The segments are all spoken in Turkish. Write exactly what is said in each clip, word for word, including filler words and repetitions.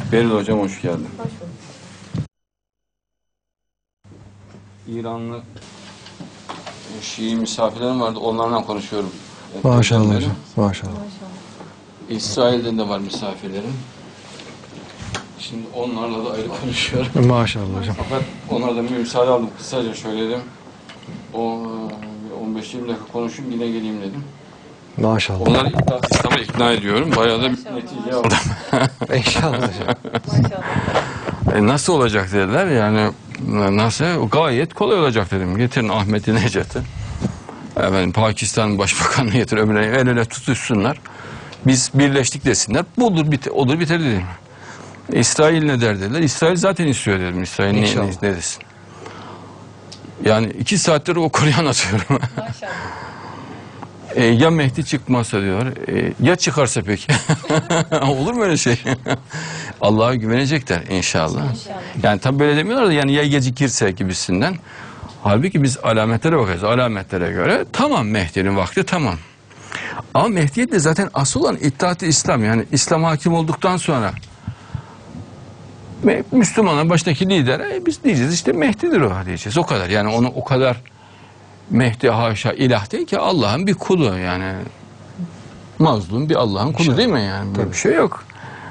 Beril hocam hoş geldin. Hoş bulduk. İranlı Şii misafirlerim vardı. Onlarla konuşuyorum. Maşallah hocam. Maşallah. İsrail'den de var misafirlerim. Şimdi onlarla da ayrı konuşuyorum. Maşallah hocam. Fakat onlardan bir müsaade aldım. Kısaca söyledim. O on beş yirmi dakika konuşayım yine geleyim dedim. Maşallah. Onları İslam'a İslam'a ikna ediyorum. Bayağı da bir netice aldım. İnşallah hocam. Maşallah. E nasıl olacak dediler. Yani nasıl? Gayet kolay olacak dedim. Getirin Ahmet'i Necat'ı. Efendim, Pakistan Başbakanı'nı getir, öbürüne el ele tutuşsunlar. Biz birleştik desinler. Budur, biter, olur biter dedim. İsrail ne der dediler. İsrail zaten istiyor dedim. İsrail ne, ne, ne desin. Yani iki saattir o konuyu anlatıyorum. Maşallah. E, ya Mehdi çıkmazsa diyor. E, ya çıkarsa peki? Olur mu öyle şey? Allah'a güvenecekler inşallah. İnşallah. Yani tabi böyle demiyorlar da yani ya gecikirse gibisinden. Halbuki biz alametlere bakarız. Alametlere göre tamam, Mehdi'nin vakti tamam. Ama Mehdi'ye de zaten asıl olan İttihat-ı İslam, yani İslam hakim olduktan sonra Müslümanlar baştaki lidere e, biz diyeceğiz işte Mehdi'dir o diyeceğiz. O kadar. Yani onu o kadar Mehdi haşa ilah değil ki, Allah'ın bir kulu yani. Mazlum bir Allah'ın kulu değil mi yani? Böyle bir şey yok.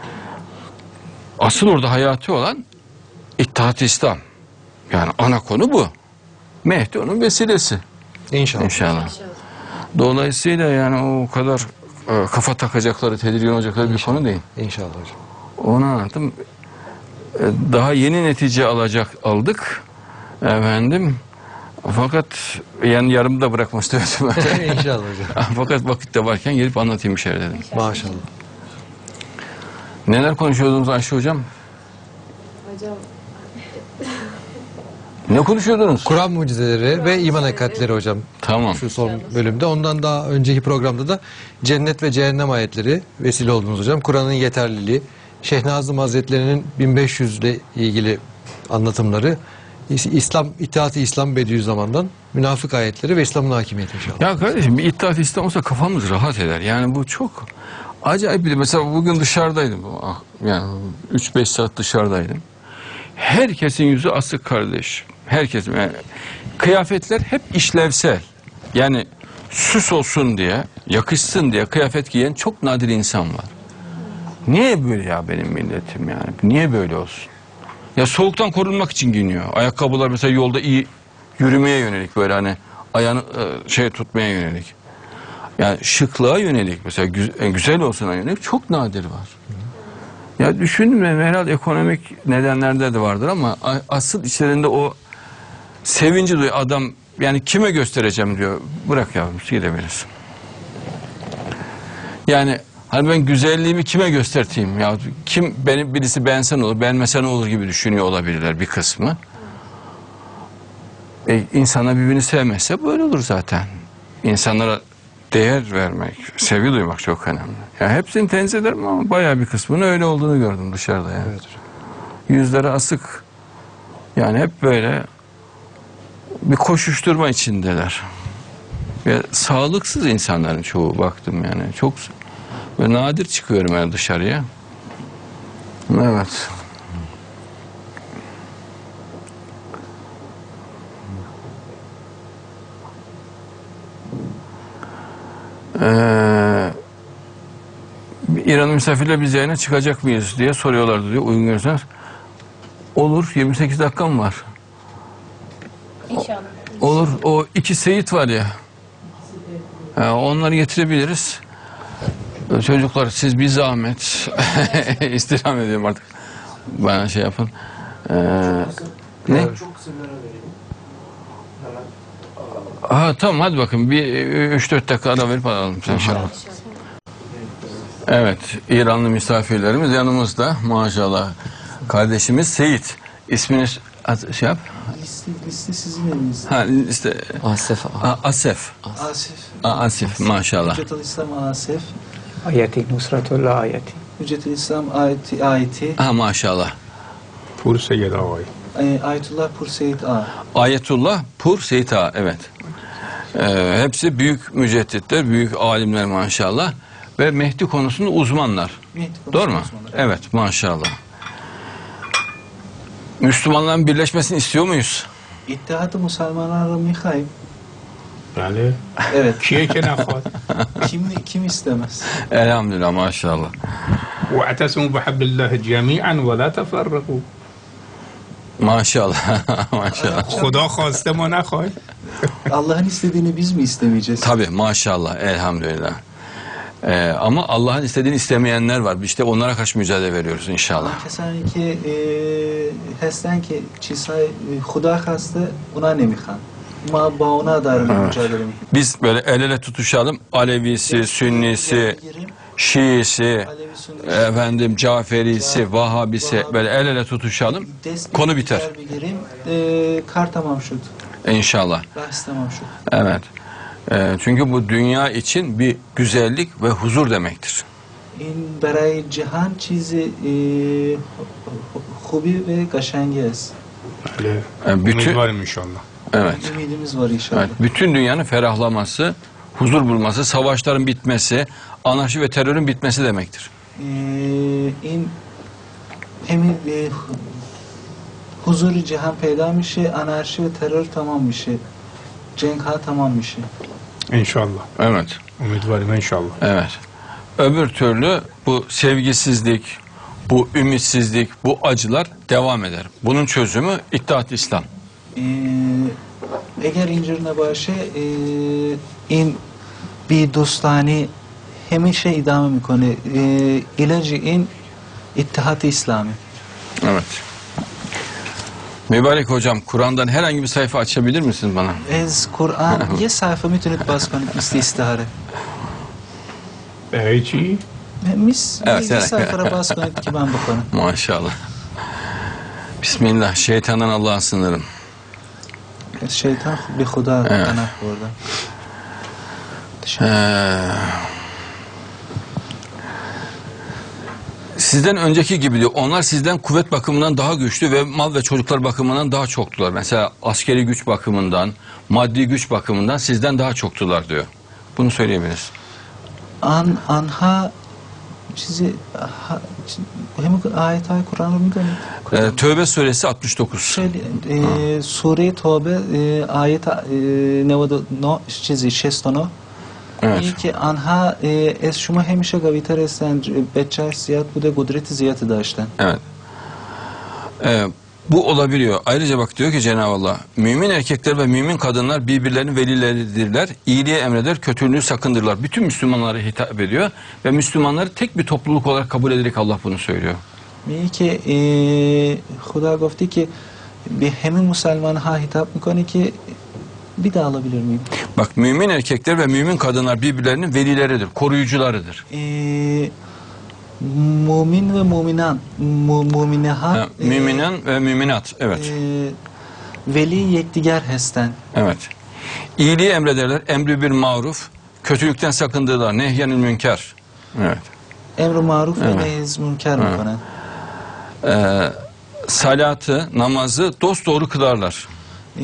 Asıl orada hayati olan İttihat-ı İslam. Yani ana konu bu. Mehdi onun vesilesi. İnşallah. İnşallah. Dolayısıyla yani o kadar e, kafa takacakları, tedirgin olacakları bir konu değil. İnşallah hocam. Onu anlattım. E, daha yeni netice alacak aldık. Efendim. Fakat yani yarım da bırakmak istemedim. İnşallah hocam. Fakat vakit de varken gelip anlatayım bir şeyler dedim. Maşallah. Neler konuşuyordunuz Ayşe hocam? Hocam. Ne konuşuyordunuz? Kur'an mucizeleri ve iman hakikatleri hocam. Tamam. Şu son bölümde. Ondan daha önceki programda da cennet ve cehennem ayetleri vesile oldunuz hocam. Kur'an'ın yeterliliği, Şeyh Nazım Hazretleri'nin bin beş yüz ile ilgili anlatımları, İslam, İttihat-ı İslam Bediüzzaman'dan münafık ayetleri ve İslam'ın hakimiyeti inşallah. Ya kardeşim, bir İttihat-ı İslam olsa kafamız rahat eder. Yani bu çok acayip bir, mesela bugün dışarıdaydım. Yani üç beş saat dışarıdaydım. Herkesin yüzü asık kardeş. Herkes, yani kıyafetler hep işlevsel. Yani süs olsun diye, yakışsın diye kıyafet giyen çok nadir insan var. Niye böyle ya benim milletim yani? Niye böyle olsun? Ya soğuktan korunmak için giyiniyor. Ayakkabılar mesela yolda iyi yürümeye yönelik, böyle hani ayağını şey tutmaya yönelik. Yani şıklığa yönelik, mesela güzel, güzel olsuna yönelik çok nadir var. Ya düşündüm, herhalde ekonomik nedenlerde de vardır ama asıl içlerinde o sevinci duyuyor adam. Yani kime göstereceğim diyor. Bırak yavrum, gidebilirsin. Yani hani ben güzelliğimi kime göstereyim ya? Kim, beni birisi beğensen olur, beğenmesen olur gibi düşünüyor olabilirler bir kısmı. E, insanlar birbirini sevmezse böyle olur zaten. İnsanlara değer vermek, sevgi duymak çok önemli. Ya hepsini tenzih ederim ama bayağı bir kısmının öyle olduğunu gördüm dışarıda yani. Evet. Yüzleri asık. Yani hep böyle bir koşuşturma içindeler. Ve sağlıksız insanların çoğu, baktım yani. Çok ve nadir çıkıyorum yani dışarıya. Evet. Ee, İran'ın misafirle biz yayına çıkacak mıyız diye soruyorlardı diyor. Uygun görürseniz. Olur. yirmi sekiz dakikam var. İnşallah. Olur. O iki Seyit var ya. Ee, onları getirebiliriz. Çocuklar siz bir zahmet istirham ediyorum artık. Bana şey yapın. Ee, ne? Ha tamam, hadi bakın bir üç dört dakika ara verip alalım inşallah. Evet, İranlı misafirlerimiz yanımızda maşallah. Kardeşimiz Seyit. İsminiz şey yap. Liste, liste sizin elinizde. Ha liste. Asef. A, Asef. Asif. A, Asif maşallah. Hüccetül İslam Asif. Ayeti Nusratullah ayeti. Hüccetül İslam ayeti. ayeti. Ha maşallah. Pur Seyyid Ağay. E, Ayetullah Pur Seyyid A. Ayetullah Pur Seyyid A, evet. Ee, hepsi büyük mücedditler, büyük alimler maşallah. Ve Mehdi konusunda uzmanlar. Mehdi konusunda Doğru mu? uzmanlar. Evet maşallah. Müslümanların birleşmesini istiyor muyuz? İttihat-ı Müslümanlar میخوایم. بله Evet. کیه که نخواد Kim kim istemez? Elhamdülillah, maşallah. واعتصموا بحبل الله جميعا ولا تفرقوا Maşallah. Maşallah. خدا خواسته ما نخواهیم Allah'ın istediğini biz mi istemeyeceğiz? Tabii, maşallah, elhamdülillah. Ee, ama Allah'ın istediğini istemeyenler var. İşte onlara karşı mücadele veriyoruz inşallah. کسانی که اه، هستن که چیزهای خدا خواسته اونا نمیخوان. ما با اونا داریم mücadele میکنیم. Biz böyle el ele tutuşalım. Alevisi, Sünnisi, Şiisi, Alevi, Sünni, efendim Caferisi, Vahabisi, böyle el ele tutuşalım. dest Konu bir biter. diğer بگیریم اه، کار تمام شد. İnşallah. بحث تمام شد. Evet. Ee, çünkü bu dünya için bir güzellik ve huzur demektir. این برای جهان چیز اه، خوبی و قشنگی است. بله Yani bütün, امیدواریم انشالله evet. Ümidimiz var inşallah. Evet, bütün dünyanın ferahlaması, huzur bulması, savaşların bitmesi, anarşi ve terörün bitmesi demektir. Ee, این همین اه، حضور جهان پیدا میشه، انارشی و ترور تمام میشه، جنگ ها تمام میشه. انشالله Evet, امیدواریم انشالله evet. Öbür türlü bu sevgisizlik, bu ümitsizlik, bu acılar devam eder. Bunun çözümü İttihat İslam. Ee, eğer اینجور نباشه اه، این بی دوستانی همیشه ادامه میکنه. اه، علاج این اتحاد اسلامی. Evet. Mübarek hocam, Kur'an'dan herhangi bir sayfa açabilir misiniz bana? از قرآن یه صفحه میتونید باز کنید مثل استعاره. برای چی؟ میس Evet, یه evet. sayfa رو باز کنید که من بکنم. Maşallah. Bismillah, şeytandan Allah'a sığınırım. şeytan bir خدا Evet. پناه بردم. Ee, sizden önceki gibi diyor. Onlar sizden kuvvet bakımından daha güçlü ve mal ve çocuklar bakımından daha çoktular. Mesela askeri güç bakımından, maddi güç bakımından sizden daha çoktular diyor. Bunu söyleyebiliriz. آن آنها چیزی ها- همین آیت های قرآن رو میدونید؟ Ee, Tövbe suresi altmış dokuz. خیلی اه، سوره توبه اه، آیت اه، نود و نه چیزی شصت و نه Evet. میگه که آنها اه، از شما همیشه قوی‌تر هستند، بچه‌اش زیاد بوده، قدرت زیادی داشتن. Evet. Ee, bu olabiliyor. Ayrıca bak diyor ki Cenab-ı Allah, mümin erkekler ve mümin kadınlar birbirlerinin velileridirler. İyiliği emreder, kötülüğü sakındırlar. Bütün Müslümanlara hitap ediyor ve Müslümanları tek bir topluluk olarak kabul ederek Allah bunu söylüyor. میگه که اه، خدا گفتی که به همه مسلمان ها hitap میکنه که bir daha alabilir miyim? Bak, mümin erkekler ve mümin kadınlar birbirlerinin velileridir, koruyucularıdır. Ee, mümin ve müminan, mu, mümine ha, Ha, müminen ve müminat, evet, e, veli yekdiger hesten. evet. İyiliği emrederler, emri bir maruf, kötülükten sakındırlar, nehyenül münker. Evet. Emr-i maruf ve Evet. nehiz münker Evet. میکنن. Ee, salatı, namazı dosdoğru kılarlar. Ee,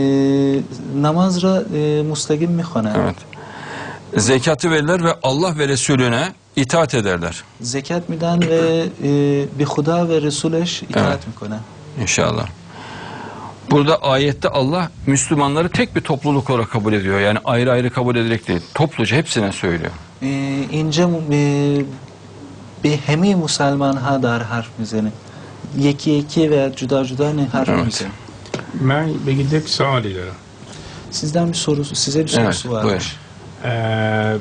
namaz را e, müstakim میخوانند. Evet. Zekatı verirler ve Allah ve Resulüne itaat ederler. Zekat میدن ve e, bir Huda ve Resuleş itaat Evet. میکنن. İnşallah. Burada ayette Allah Müslümanları tek bir topluluk olarak kabul ediyor. Yani ayrı ayrı kabul ederek değil. Topluca hepsine söylüyor. Ee, اینجا e, به همه مسلمان ها در حرف میزنه. یکی یکی و جدا جدا نه حرف Evet. میزنه. من بگید یک سوالی دارم Sizden bir soru, size bir sorusu Evet, varmış. buyur. اه،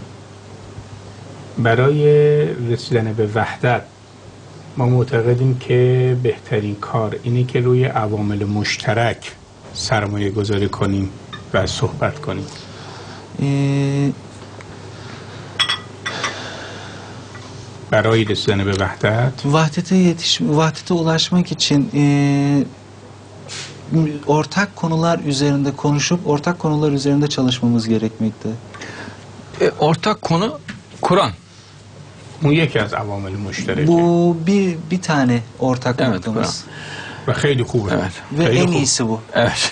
برای رسیدن به وحدت ما معتقدیم که بهترین کار اینه که روی عوامل مشترک سرمایه گذاری کنیم و صحبت کنیم Ee, برای رسیدن به وحدت vahdete yetiş, vahdete ulaşmak için e, ortak konular üzerinde konuşup ortak konular üzerinde çalışmamız gerekmekte. E, ortak konu Kur'an. اون یکی از عوامل مشترکه Bu bir bir tane ortak Evet, noktamız و خیلی خوبه Evet. ve خیلی en خوب. iyisi bu. Evet.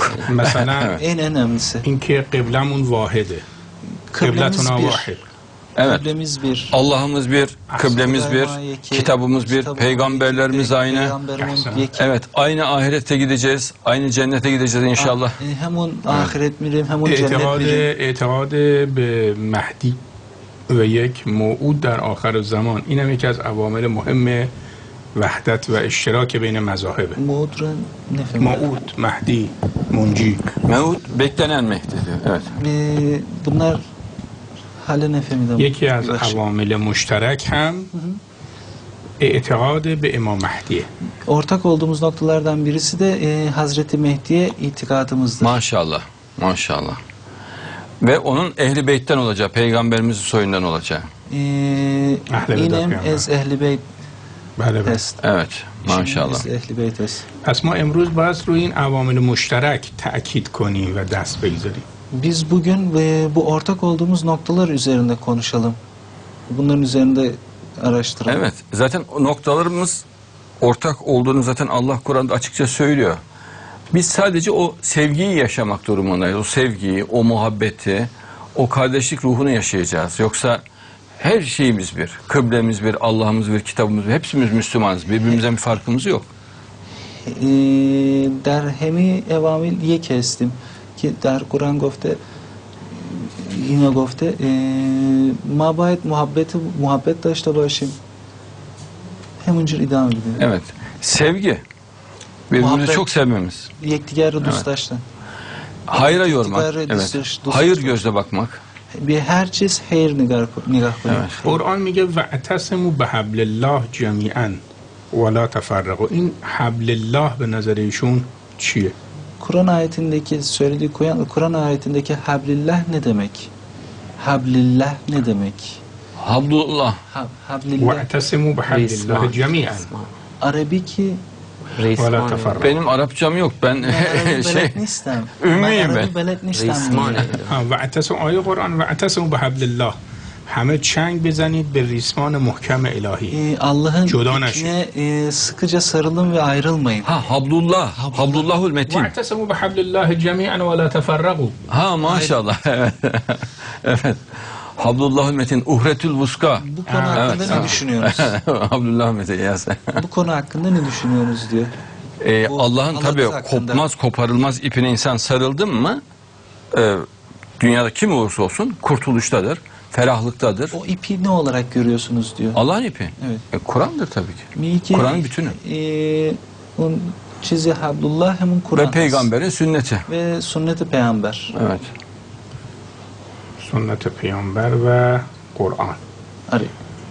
مثلا En önemlisi. اینکه قبلمون واحده Kıblemiz قبلتنا bir. واحد Evet. Kıblemiz bir. Allah'ımız bir, kıblemiz bir, Daima yeki, kitabımız bir, kitabımız peygamberlerimiz bir, aynı. Peygamberimiz yeki. Evet, aynı ahirette gideceğiz, aynı cennete gideceğiz inşallah. E, Hemun ahiret mirim, hemun cennet اعتقاد mirim. اعتقاد به مهدی و یک موعود در آخر الزمان این هم یکی از عوامل مهم وحدت و اشتراک بین مذاهبه. Muğud'un ne fehmi? موعود مهدی منجی Mevut beklenen Mehdi diyor. Evet. E, bunlar hali ne fehmi? یکی از عوامل مشترک هم اعتقاد به امام مهدیه. Ortak olduğumuz noktalardan birisi de e, Hazreti Mehdi'ye itikadımızdır. Maşallah, maşallah. Ve onun ehli beytten olacağı, peygamberimizin soyundan olacağı. E, Ahle beyt inem peygamber. ez ehli beyt بله بله. est. Evet, maşallah. Ez ehli beyt est. پس ما امروز باید روی این عوامل مشترک تأکید کنیم و دست بگذاریم. Biz bugün e, bu ortak olduğumuz noktalar üzerinde konuşalım. Bunların üzerinde araştıralım. Evet, zaten o noktalarımız ortak olduğunu zaten Allah Kur'an'da açıkça söylüyor. Biz sadece o sevgiyi yaşamak durumundayız. O sevgiyi, o muhabbeti, o kardeşlik ruhunu yaşayacağız. Yoksa her şeyimiz bir. Kıblemiz bir, Allah'ımız bir, kitabımız bir. Hepimiz Müslümanız. Birbirimizden bir farkımız yok. E, در همه عوامل یک هستیم که در قرآن گفته اینا گفته اه، ما باید محبت محبت داشته باشیم همونجور idame gidiyor. Evet. Sevgi. Birbirimizi Muhabbet. çok sevmemiz. Yektiger dostlaştı. Hayra yormak. Ticari Evet. dostluş- dostluş- Hayır gözle bakmak. Bir her çiz hayır نگاه نگاه کنیم. Evet. قرآن میگه واعتصموا بحبل الله جمیعا ولا تفرقوا. این حبل الله به نظر ایشون چیه؟ Kur'an ayetindeki söylediği Kur'an Kur'an ayetindeki hablillah ne demek? Hablillah ne demek? Abdullah. Ha, hablillah واعتصموا بحبل الله جمیعا Arabiki ولا تفرقوا. Benim Arapçam yok. Ben Arabi şey belet nistem. ümmüyüm ben. Arabi belet nistem. ها واعتصموا آیه قرآن واعتصموا بحبل الله. همه چنگ بزنید به ریسمان محکم الهی. Ee, Allah'ın Jodan ipine e, sıkıca sarılın ve ayrılmayın. Ha Habdullah. Habdullahul Metin. واعتصموا بحبل الله جمیعا ولا تفرقوا. Ha maşallah. Evet. Evet. Habdullahul Metin. Uhretül Vuska. Bu konu hakkında ne düşünüyorsunuz? Abdullah Metin ya sen. Bu konu hakkında ne düşünüyorsunuz diyor. Ee, Bu Allah'ın Allah tabii hakkında. kopmaz koparılmaz ipine insan sarıldı mı e, dünyada kim olursa olsun kurtuluştadır, ferahlıktadır. O ipi ne olarak görüyorsunuz diyor. Allah'ın ipi. Evet. E, Kur'an'dır tabii ki. Milki, Kur'an'ın bütünü. E, un çizi Hablullah hemun Kur'an. Ve peygamberin sünneti. Ve sünneti peygamber. Evet. سنت پیامبر و قرآن. Arı.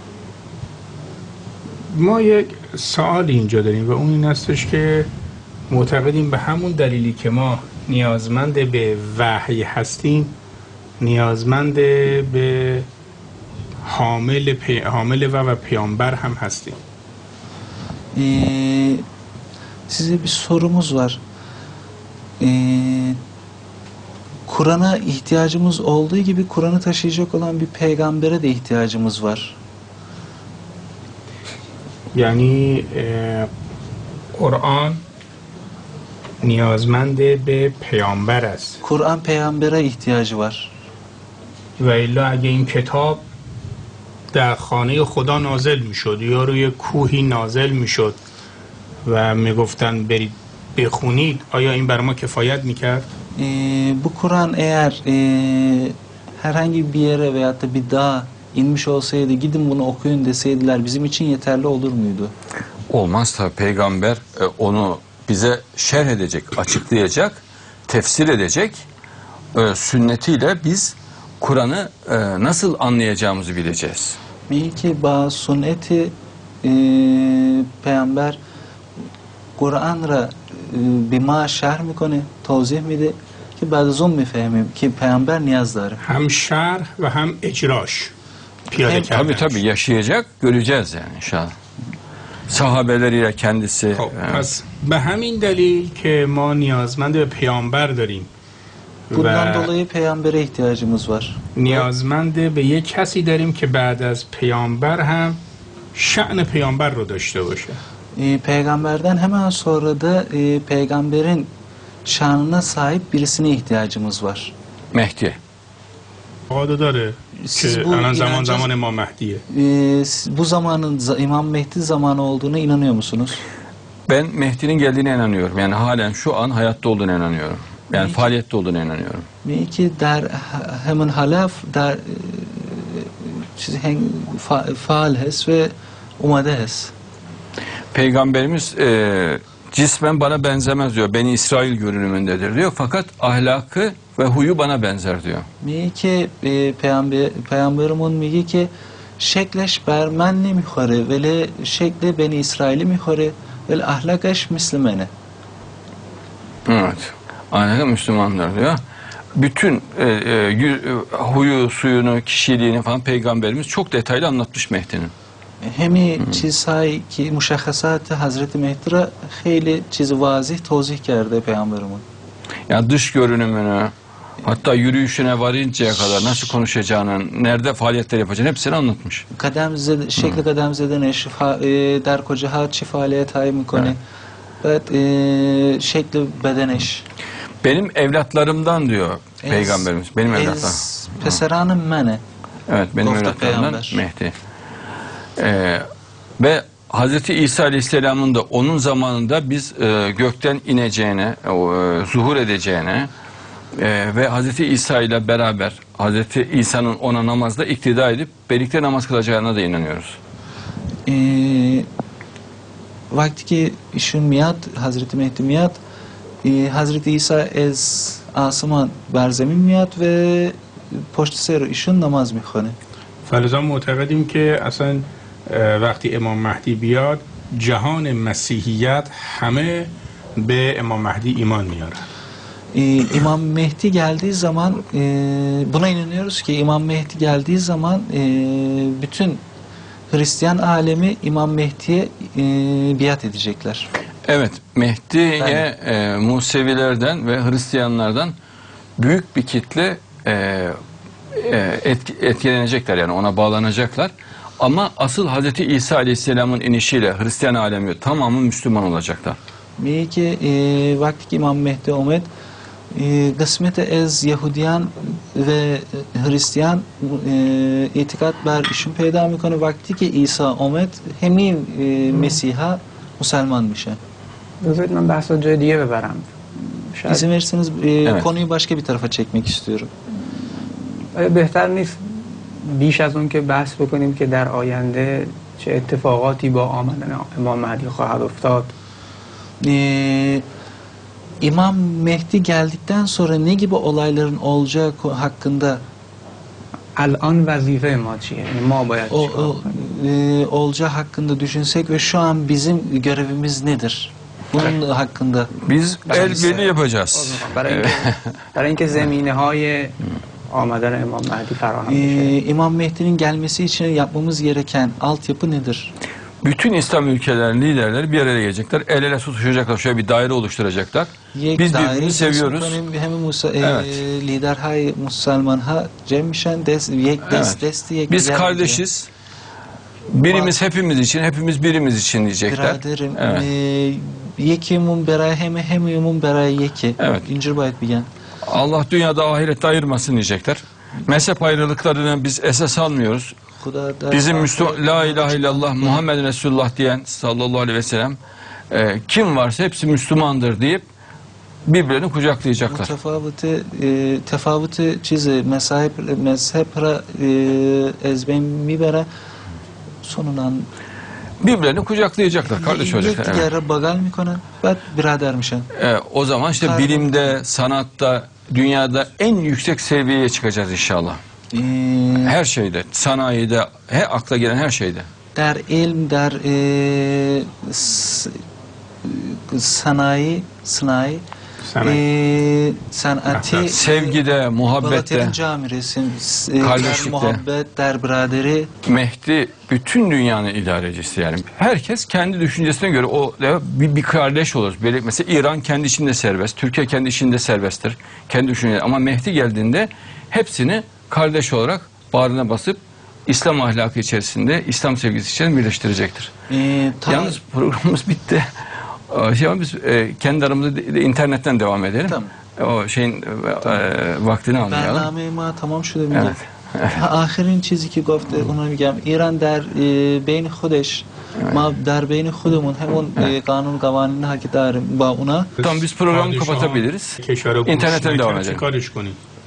ما یک سوالی اینجا داریم و اون این هستش که معتقدیم به همون دلیلی که ما نیازمند به وحی هستیم نیازمند به حامل, پی... حامل و و پیامبر هم هستیم. Ee, size bir sorumuz var. Ee, Kur'an'a ihtiyacımız olduğu gibi Kur'an'ı taşıyacak olan bir peygambere de ihtiyacımız var. یعنی اه، قرآن نیازمند به پیامبر است Kur'an peygambere ihtiyacı var. و الا اگه این کتاب در خانه خدا نازل میشد یا روی کوهی نازل میشد و میگفتن برید بخونید آیا این بر ما کفایت میکرد؟ Ee, bu Kur'an eğer e, herhangi bir yere veyahut da bir dağa inmiş olsaydı gidin bunu okuyun deseydiler bizim için yeterli olur muydu? Olmaz tabii. Peygamber e, onu bize şerh edecek, açıklayacak, tefsir edecek. E, sünnetiyle biz Kur'an'ı e, nasıl anlayacağımızı bileceğiz. میگه با سنت پیامبر قرآن را به ما شرح میکنه توضیح میده که بعد از اون میفهمیم که پیامبر نیاز داره. هم شرح و هم اجراش پیاده Hem- کردن. Tabii tabii yaşayacak, göreceğiz yani inşallah. Sahabeleriyle kendisi. خب evet. پس به همین دلیل که ما نیازمند به پیامبر داریم Bundan و dolayı peygambere ihtiyacımız var. نیازمند به یک کسی داریم که بعد از پیامبر هم شأن پیامبر رو داشته باشه. Ee, peygamberden hemen sonra da e, peygamberin şanına sahip birisine ihtiyacımız var. Mehdi. اعتقاد داره siz که bu الان زمان inanca, زمان امام مهدیه. e, siz bu zamanın za- İmam Mehdi zamanı olduğuna inanıyor musunuz? Ben Mehdi'nin geldiğine inanıyorum. Yani halen şu an hayatta olduğuna inanıyorum. Yani Peki. faaliyette olduğuna inanıyorum. میگه در همون حلف در چیز هنگ- فا- فعال هست و اومده هست. Peygamberimiz e, cismen bana benzemez diyor. Beni İsrail görünümündedir diyor. Fakat ahlakı ve huyu bana benzer diyor. میگه که e, پیامبر پیامبرمون میگه که شکلش بر من نمیخوره ولی شکل بنی اسرائیلی میخوره ولی اخلاقش مثل منه. Evet. Ahlakı Müslümanlar diyor. Bütün e, e, yü- e, huyu, suyunu, kişiliğini falan Peygamberimiz çok detaylı anlatmış Mehdi'nin. همین چیزهایی که مشخصات حضرت مهدی را خیلی چیز واضح توضیح کرده پیامبرمون. Yani dış görünümünü, hatta yürüyüşüne varıncaya kadar nasıl konuşacağını, nerede faaliyetler yapacağını hepsini anlatmış. قدم زد شکل قدم زدنش فا- e, در کجاها چه فعالیت هایی میکنه بعد e, şekli بدنش Benim evlatlarımdan diyor Peygamberimiz. Benim evlatlarım. از پسران منه. Evet, benim Gofta evlatlarımdan peygamber. Mehdi. Ee, ve Hazreti İsa Aleyhisselam'ın da onun zamanında biz e, gökten ineceğine, e, zuhur edeceğine e, ve Hazreti İsa ile beraber Hazreti İsa'nın ona namazda iktida edip birlikte namaz kılacağına da inanıyoruz. E, وقتی که ایشون میاد حضرت مهدی میاد e, حضرت عیسی از آسمان بر زمین میاد و پشت سر ایشون نماز میخونه. فلذا معتقدیم که اصلا اه، وقتی امام مهدی بیاد جهان مسیحیت همه به امام مهدی ایمان میارن. Ee, İmam Mehdi geldiği zaman e, buna inanıyoruz ki İmam Mehdi geldiği zaman e, bütün Hristiyan alemi İmam Mehdi'ye e, biat edecekler. Evet, Mehdi'ye e, Musevilerden ve Hristiyanlardan büyük bir kitle e, e, etki- etkilenecekler, yani ona bağlanacaklar. Ama asıl Hazreti İsa Aleyhisselam'ın inişiyle Hristiyan alemi tamamı Müslüman olacaklar. میگه که e, وقتی که İmam Mehdi اومد e, قسمت از یهودیان و هریستیان e, اعتقاد بر ایشون پیدا میکنه وقتی که عیسی اومد همین e, مسیحا مسلمان میشن. بذارید من بحث رو جای دیگه ببرم. شاید İzin verirseniz e, Evet. konuyu başka bir tarafa çekmek istiyorum. آیا بهتر نیست بیش از اون که بحث بکنیم که در آینده چه اتفاقاتی با آمدن امام مهدی خواهد افتاد؟ Ee, İmam Mehdi geldikten sonra ne gibi olayların olacağı ko- hakkında الان وظیفه ما چیه؟ یعنی ما باید o, چیکار o, کنیم؟ e, olacağı hakkında düşünsek ve şu an bizim görevimiz nedir? Bunun hakkında Biz el birliği yapacağız. برای اینکه برای اینکه زمینه های آمدن امام مهدی فراهم Ee, بشه. İmam Mehdi'nin gelmesi için yapmamız gereken altyapı nedir? Bütün İslam ülkelerinin liderleri bir araya gelecekler. El ele tutuşacaklar. Şöyle bir daire oluşturacaklar. یک Biz دایره birbirini درست seviyoruz. می‌کنیم، همه موس... Evet. لیدرهای مسلمان ها جمع میشن دست یک دست Evet. دستی یک Biz دیگر kardeşiz. Birimiz hepimiz için, hepimiz birimiz için diyecekler. برادریم Evet. اه، یکیمون برای همه همیمون برای یکی Evet. اینجور باید بگن. Allah dünyada ahirette ayırmasın diyecekler. Mezhep ayrılıklarını biz esas almıyoruz. خدا در Bizim آخرت Müslüman, la ilahe illallah Muhammed Resulullah diyen sallallahu aleyhi ve sellem e, kim varsa hepsi Müslümandır deyip birbirlerini kucaklayacaklar. متفاوت اه، تفاوت چیز مذهب مذهب را اه، از بین میبره sonundan Birbirlerini kucaklayacaklar, kardeş یک olacaklar. دیگر Evet. را بغل میکنن بعد برادر میشن. E, o zaman işte Karbon- bilimde, sanatta, dünyada en yüksek seviyeye çıkacağız inşallah. اه، Her şeyde, sanayide, her akla gelen her şeyde. در علم در اه، س- sanayi sanayi Sanayi. اه، صنعتی Sevgide, muhabbette. بالاترین جا میرسیم س- در Kardeşlikte. muhabbet در برادری. Mehdi bütün dünyanın idarecisi yani. Herkes kendi düşüncesine göre o bir, bir kardeş olur. Böyle mesela İran kendi içinde serbest, Türkiye kendi içinde serbesttir. Kendi düşünceleri. Ama Mehdi geldiğinde hepsini kardeş olarak bağrına basıp İslam ahlakı içerisinde, İslam sevgisi içerisinde birleştirecektir. اه، تا Yalnız programımız bitti. Ee, Şey ama biz e, kendi aramızda de- de internetten devam edelim. Tamam. O şeyin e, e, vaktini almayalım. برنامه ما تمام شده میگه. Evet. آخرین چیزی که گفته اونو میگم ایران در اه، بین خودش ما در بین خودمون همون اه، قانون قوانین ها که داریم با اونا Tamam biz programı پادشاه kapatabiliriz. کشور İnternetten گوش devam نکرد، edelim. چیکارش کنیم؟